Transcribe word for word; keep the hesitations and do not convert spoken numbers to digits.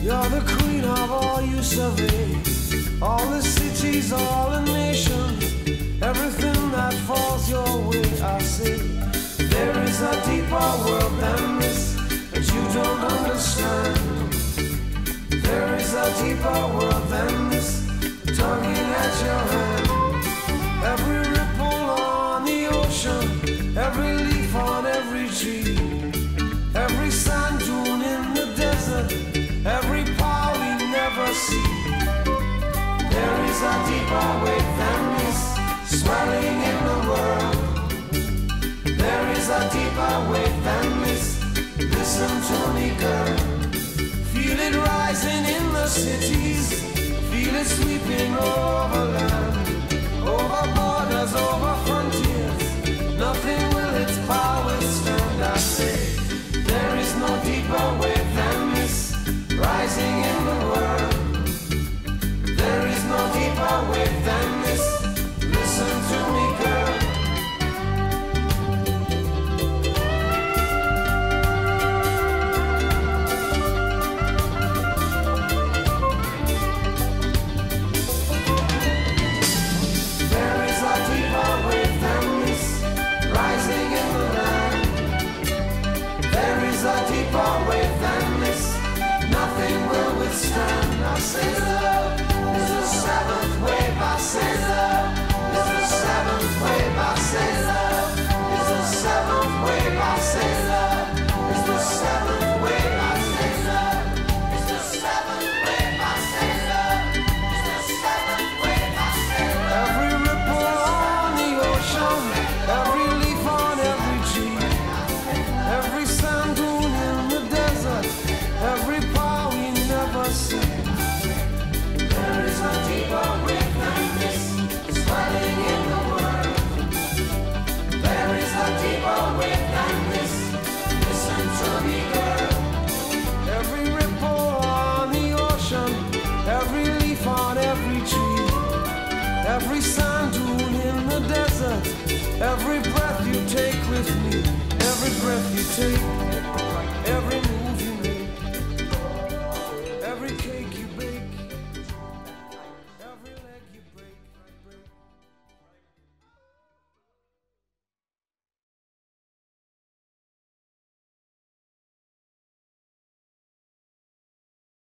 You're the queen of all you survey. All the cities, all the nations, everything that falls your way, I say. There is a deeper world than this that you don't understand. There is a deeper world than this, tugging at your hand. Every ripple on the ocean, every leaf on every tree, every sand dune in the desert, every power we never see. There is a deeper wave than this, swelling in the world. There is a deeper wave than this, listen to me, girl. Feel it rising in the cities, feel it sweeping over land, over borders, over frontiers. Nothing will its power stand, I say. There is no deeper wave than this, rising in the world. There is no deeper wave than this, listen to me, girl. There is a deeper wave than this, rising in the land. There is a deeper wave than this, nothing will withstand. I say love is the seventh wave. I say love is the seventh wave. I say love is the seventh wave. I say love is the seventh wave. I say love is the seventh wave. I say love is the seventh wave. I say love. Every ripple on the ocean, every leaf on every tree, every sand dune in the desert, every power we never see. There is a deeper wave than this, swelling in the world. There is a deeper wave than this, listen to me, girl. Every ripple on the ocean, every leaf on every tree, every sand dune in the desert, every breath you take with me, every breath you take, every